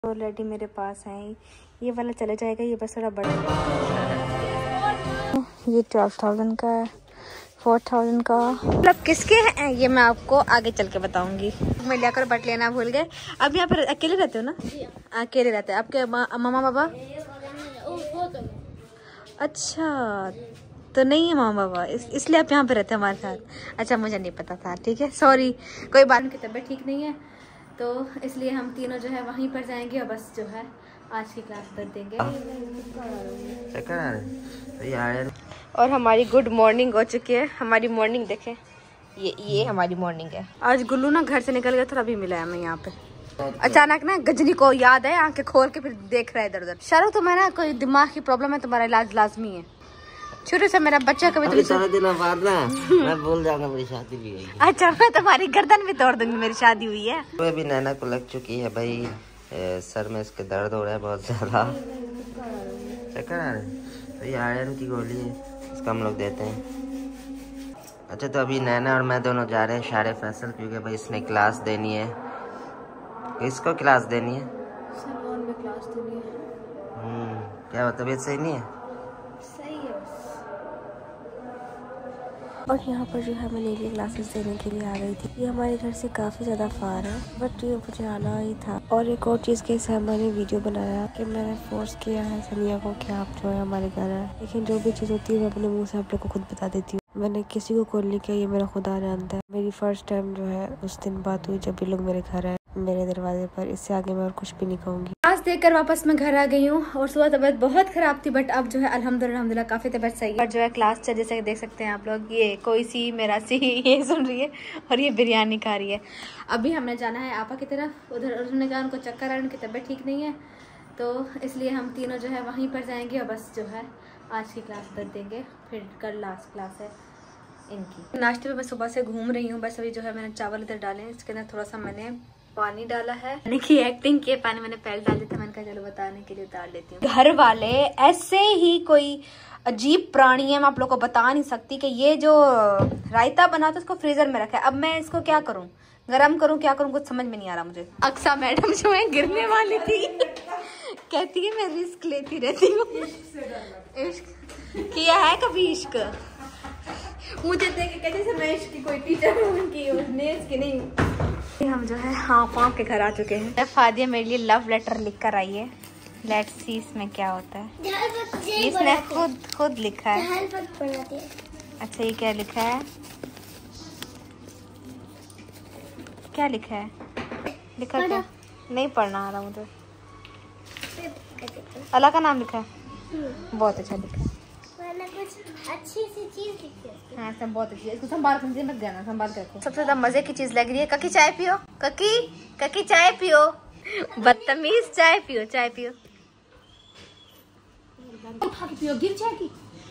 Already मेरे पास है, ये वाला चला जाएगा, ये बस थोड़ा बड़ा। ये 12,000 का है, 4,000 का, मतलब किसके हैं ये मैं आपको आगे चल के बताऊंगी। मैं लिया बट लेना भूल गए। अब यहाँ पर अकेले रहते हो ना? अकेले रहते हैं। आपके मामा बाबा? अच्छा, तो नहीं है मामा बाबा, इसलिए आप यहाँ पे रहते हैं हमारे साथ। अच्छा, मुझे नहीं पता था। ठीक है, सॉरी, कोई बात नहीं। तबीयत ठीक नहीं है तो इसलिए हम तीनों जो है वहीं पर जाएंगे और बस जो है आज की क्लास कर देंगे। और हमारी गुड मॉर्निंग हो चुकी है। हमारी मॉर्निंग देखें, ये हमारी मॉर्निंग है। आज गुल्लू ना घर से निकल गया था, अभी मिला है हमें यहाँ पे। अचानक ना गजनी को याद है, आंखें खोल के फिर देख रहा है इधर उधर। शाहरुख, तुम्हें ना कोई दिमाग की प्रॉब्लम है, तुम्हारा इलाज लाजमी है। शुरू से मेरा बच्चा कभी दिनों बाद ना मैं भूल जाऊंगा मेरी शादी भी हुई। अच्छा, मैं तुम्हारी गर्दन भी तोड़ दूंगी, मेरी शादी हुई है। तो अभी नैना को लग चुकी है भाई, सर में इसके दर्द हो रहा है बहुत ज्यादा। चक्कर आ रहे, तो ये आयरन की गोली है, इसका हम लोग देते हैं। अच्छा, तो अभी नैना और मैं दोनों जा रहे हैं शारे फैसल, क्योंकि भाई इसने क्लास देनी है। किसको क्लास देनी है? सलमान में क्लास देनी है। क्या तबीयत सही नहीं है? सही है। और यहाँ पर जो है मैं लेली क्लासेस देने के लिए आ गई थी। ये हमारे घर से काफ़ी ज़्यादा फार है, बट ये मुझे आना ही था। और एक और चीज़ के हिसाब मैंने वीडियो बनाया कि मैंने फोर्स किया है सनिया को कि आप जो है हमारे घर आए, लेकिन जो भी चीज़ होती है मैं अपने मुँह से आप लोग को खुद बता देती हूँ। मैंने किसी को कॉल नहीं किया, ये मेरा खुदा जानता है। मेरी फर्स्ट टाइम जो है उस दिन बात हुई जब ये लोग मेरे घर आए, मेरे दरवाजे पर। इससे आगे मैं और कुछ भी नहीं कहूँगी। क्लास देकर वापस मैं घर आ गई हूँ और सुबह तबीयत बहुत खराब थी, बट अब जो है अल्हम्दुलिल्लाह काफी तबीयत सही है। और जो है क्लास चल, जैसे कि देख सकते हैं आप लोग, ये कोई सी मेरा सी ये सुन रही है और ये बिरयानी खा रही है। अभी हमने जाना है आपा की तरफ, उधर उन्होंने कहा उनको चक्कर आ, उनकी तबीयत ठीक नहीं है, तो इसलिए हम तीनों जो है वहीं पर जाएंगे और बस जो है आज की क्लास कर देंगे, फिर कल लास्ट क्लास है इनकी। नाश्ते में मैं सुबह से घूम रही हूँ। बस अभी जो है मैंने चावल इधर डाले, इसके अंदर थोड़ा सा मैंने पानी डाला है। मैंने की एक्टिंग की, पानी मैंने पहले डाल दिया था, मैंने कहा चलो बताने के लिए उतार लेती हूँ। घर वाले ऐसे ही कोई अजीब प्राणी है, मैं आप लोग को बता नहीं सकती कि ये जो रायता बना था उसको फ्रीजर में रखा है। अब मैं इसको क्या करूँ, गरम करूँ, क्या करूँ, कुछ समझ में नहीं आ रहा मुझे। अक्सा मैडम जो है गिरने वाली थी कहती है मैं रिस्क लेती रहती हूँ। इश्क किया है कभी? इश्क मुझे देख के जैसे मैं इश्क की कोई टीचर हूँ की, उसने इसकी नहीं। हम जो है हाँ पाँव के घर आ चुके हैं। फादिया मेरे लिए लव लेटर लिख कर आई है। लेट्स सी इसमें क्या होता है। इसने खुद लिखा है। अच्छा, ये क्या लिखा है? क्या लिखा है? लिखा क्या? नहीं पढ़ना आ रहा मुझे। अल्लाह का नाम लिखा है, बहुत अच्छा लिखा है। कुछ अच्छी सी चीज लिखी है। हाँ, सब बहुत अच्छी है। इसको संभाल कर मत देना, संभाल कर रखो। सबसे ज्यादा मजे की चीज लग रही है। ककी चाय पियो, ककी चाय पियो, बदतमीज चाय पियो, चाय पियो। पियो, गिर जाएगी।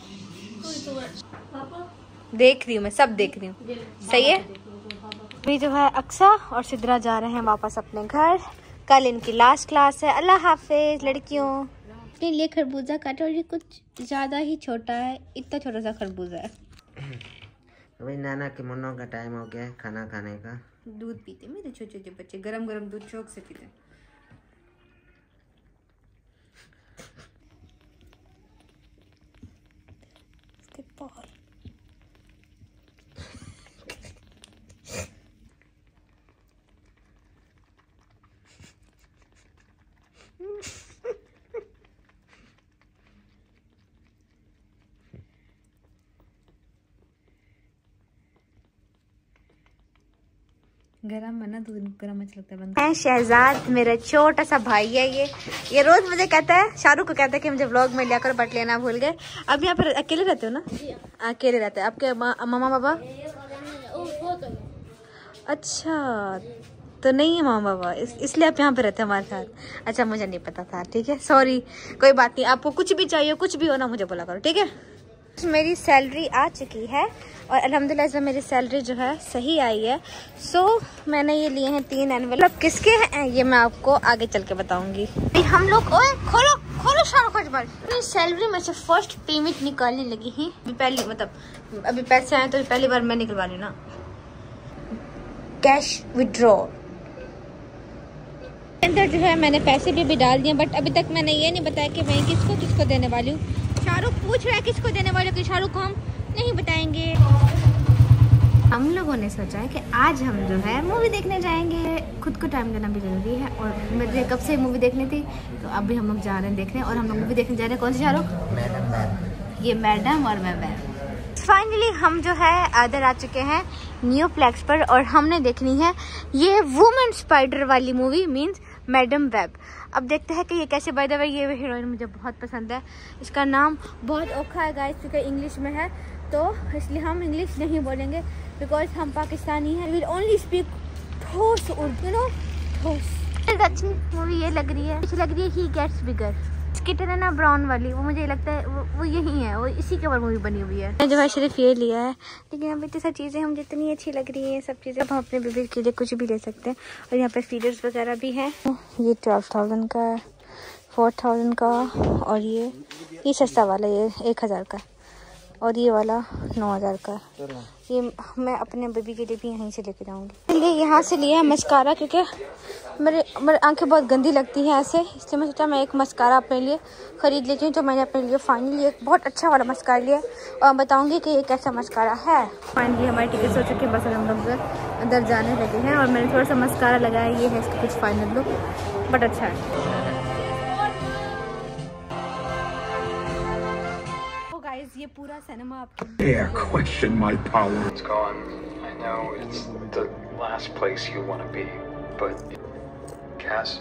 देख रही हूँ मैं, सब देख रही हूँ। सही है। अभी जो है अक्सा और सिद्रा जा रहे हैं वापस अपने घर। कल इनकी लास्ट क्लास है। अल्लाह हाफिज लड़कियों। अपने लिए खरबूजा काटा और ये कुछ ज्यादा ही छोटा है, इतना छोटा सा खरबूजा है। भाई नैना के मुन्नों का टाइम हो गया है खाना खाने का। दूध पीते मेरे छोटे छोटे बच्चे, गरम गरम दूध शौक से पीते। इसके बाल गरम है ना, दूध गरम अच्छा लगता है। बंद शहजाद मेरा छोटा सा भाई है। ये रोज मुझे कहता है, शाहरुख को कहता है कि मुझे व्लॉग में लिया कर, बट लेना भूल गए। अब यहाँ पर अकेले रहते हो ना? अकेले रहते हैं। आपके मामा बाबा? अच्छा, तो नहीं है मामा बाबा, इसलिए आप यहाँ पे रहते हैं हमारे साथ। अच्छा, मुझे नहीं पता था। ठीक है, सॉरी, कोई बात नहीं। आपको कुछ भी चाहिए, कुछ भी हो ना, मुझे बोला करो, ठीक है। मेरी सैलरी आ चुकी है और अल्हम्दुलिल्लाह इसमें मेरी सैलरी जो है सही आई है। सो मैंने ये लिए हैं 3 एनवेलप। किसके हैं ये मैं आपको आगे चल के बताऊंगी। हम लोग ओए खोलो खोलो शाहरुख अजमल, अपनी सैलरी में से फर्स्ट पेमेंट निकालने लगी ही। पहली मतलब अभी पैसे आए तो पहली बार मैं निकलवा रही हूँ ना, कैश विड्रॉ। अंदर जो है मैंने पैसे भी डाल दिए, बट अभी तक मैंने ये नहीं बताया कि मैं किसको देने वाली हूँ। शाहरुख पूछ रहा है किसको देने वाली हूँ, कि शाहरुख को हम नहीं बताएंगे। हम लोगों ने सोचा है कि आज हम जो है मूवी देखने जाएंगे। खुद को टाइम देना भी जरूरी है, और मुझे कब से मूवी देखनी थी, तो अभी हम लोग जा रहे हैं देखने। और हम लोग मूवी देखने जा रहे हैं कौन सी शाहरुख? ये मैडम और मैं। फाइनली हम जो है आदर आ चुके हैं न्यू प्लेक्स पर, और हमने देखनी है ये वुमेन स्पाइडर वाली मूवी, मींस मैडम वेब। अब देखते हैं कि ये कैसे। बाय द वे ये हीरोइन मुझे बहुत पसंद है। इसका नाम बहुत औखा है गाइस, क्योंकि इंग्लिश में है, तो इसलिए हम इंग्लिश नहीं बोलेंगे, बिकॉज हम पाकिस्तानी हैं। विल ओनली स्पीक ठोस उर्दू, यू नो, ठोस। अच्छी मूवी ये लग रही है ही गेट्स बिगर। स्किटर है ना ब्राउन वाली, वो मुझे लगता है वो यही है, वो इसी के ऊपर मूवी बनी हुई है। मैं जो है सिर्फ ये लिया है, लेकिन अब इतनी सारी चीज़ें हम जितनी अच्छी लग रही हैं सब चीज़ें, हम अपने बेबी के लिए कुछ भी ले सकते हैं। और यहाँ पे फीडर्स वगैरह भी हैं। ये 12,000 का है, 4,000 का, और ये सस्ता वाला ये 1,000 का, और ये वाला 9,000 का। ये मैं अपने बेबी के लिए भी यहीं से लेके जाऊँगी। ये यहाँ से लिया है मस्कारा, क्योंकि मेरी आंखें बहुत गंदी लगती हैं ऐसे, इसलिए मैं सोचा मैं एक मस्कारा अपने लिए ख़रीद लेती हूँ। तो मैंने अपने लिए फाइनली एक बहुत अच्छा वाला मस्कारा लिया, और बताऊँगी कि ये कैसा मस्कारा है। फाइनली हमारी टिकट हो चुकी है, बस हम लोग अंदर जाने लगे हैं, और मैंने थोड़ा सा मस्कारा लगाया। ये है इसका कुछ फाइनल लुक, बट अच्छा है। ये पूरा सिनेमा आपके question my power. It's gone. I know it's the last place you want to be, but Cass.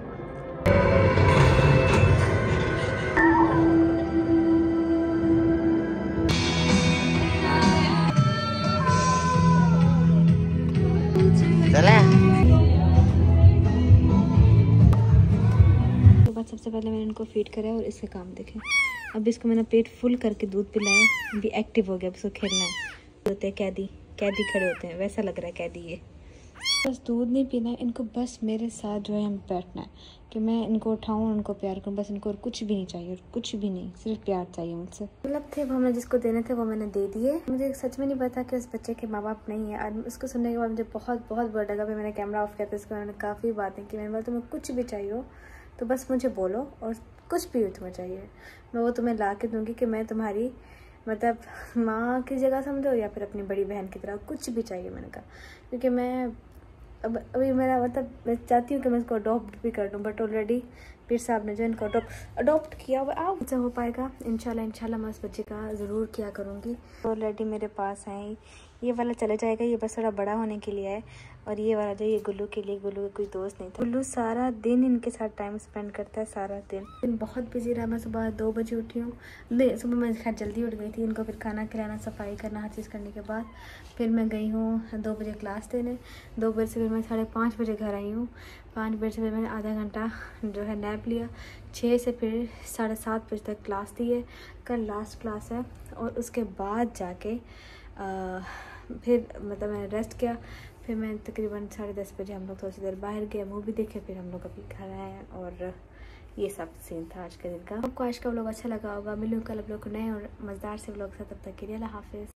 सबसे पहले मैंने इनको फीड करा और इसके काम देखे। अब इसको मैंने पेट फुल करके दूध पिलाया, अभी एक्टिव हो गया, अब इसको खेलना है। होते हैं कैदी खड़े होते हैं, वैसा लग रहा है कैदी ये। बस दूध नहीं पीना है इनको, बस मेरे साथ जो है हम बैठना है, कि मैं इनको उठाऊँ, उनको प्यार करूँ, बस इनको और कुछ भी नहीं चाहिए, और कुछ भी नहीं, सिर्फ प्यार चाहिए मुझसे। मतलब थे वो हमने जिसको देने थे वो मैंने दे दिए। मुझे सच में नहीं पता कि उस बच्चे के माँ बाप नहीं है, और उसको सुनने के बाद मुझे बहुत बहुत बुरा लगा। फिर मैंने कैमरा ऑफ किया था, इसके मैंने काफ़ी बातें की। मैंने बोला तुम्हें कुछ भी चाहिए हो तो बस मुझे बोलो, और कुछ भी तुम्हें चाहिए मैं वो तुम्हें ला के दूँगी, कि मैं तुम्हारी मतलब माँ की जगह समझो, या फिर अपनी बड़ी बहन की तरह, कुछ भी चाहिए मैंने कहा। क्योंकि मैं अभी मेरा मतलब मैं चाहती हूँ कि मैं इसको अडॉप्ट भी कर दूँ, बट ऑलरेडी पीर साहब ने जो इनको अडॉप्ट किया हुआ आओ हो पाएगा इंशाल्लाह मैं उस बच्चे का ज़रूर किया करूँगी। ऑलरेडी मेरे पास है, ये वाला चला जाएगा, ये बस थोड़ा बड़ा होने के लिए है। और ये वाला जो ये गुल्लू के लिए, गुल्लू का कोई दोस्त नहीं था। गुल्लू सारा दिन इनके साथ टाइम स्पेंड करता है, सारा दिन बहुत बिजी रहा। मैं सुबह 2 बजे उठी हूँ, सुबह मैं खैर जल्दी उठ गई थी। इनको फिर खाना खिलाना, सफाई करना, हर चीज़ करने के बाद फिर मैं गई हूँ 2 बजे क्लास देने। 2 बजे से फिर मैं 5:30 बजे घर आई हूँ। 5 बजे से फिर मैंने आधा घंटा जो है नैप लिया। 6 से फिर 7:30 बजे तक क्लास दी है। कल लास्ट क्लास है, और उसके बाद जाके फिर मतलब मैंने रेस्ट किया। फिर मैं तकरीबन 10:30 बजे हम लोग थोड़ी सी देर बाहर गए, मूवी देखे, फिर हम लोग अभी घर आए। और ये सब सीन था आज के दिन का। आपको आज का व्लॉग अच्छा लगा होगा। मिलूँ कल आप लोग को नए और मज़ेदार से व्लॉग से, तब तक के लिए अल्लाह हाफिज़।